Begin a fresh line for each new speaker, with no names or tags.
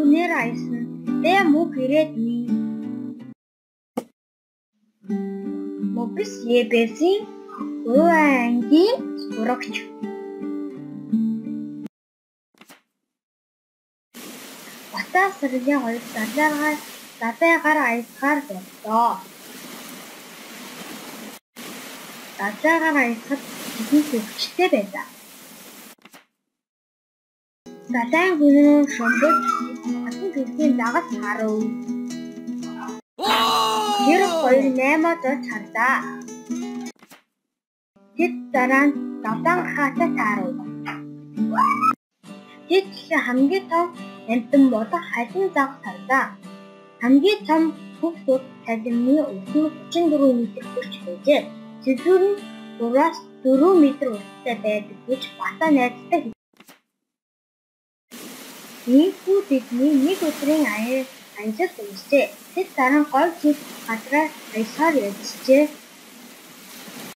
хүнээр аясан. Бэ мөг ирээд ми. Мопис ебэсийн 3 ангийн сурагч. Батаа саргийн хоёр далайгаар аялахаар боллоо. Далайгаар аялахад хэдэн төвчтэй байлаа. Далайн гүнэн шумбал олон төрлийн дагас харав. Тэр хоёр 8-д оч харлаа. Тэд дараа нь 7 хаатай таарав. Тэд хамгийн том амьтан болох халин загас харлаа. Хамгийн том хөвс ус цалинны өсвөр 34 м хүрч байжээ. Цэвэр нь 3-аас 4 м урттай байдаг гэж Бата найзтай хэлв. Ийхүү бидний нэг өдрийн аялалд унжээ. Тэд дараа нь говь жил газраар аялахаар явжээ.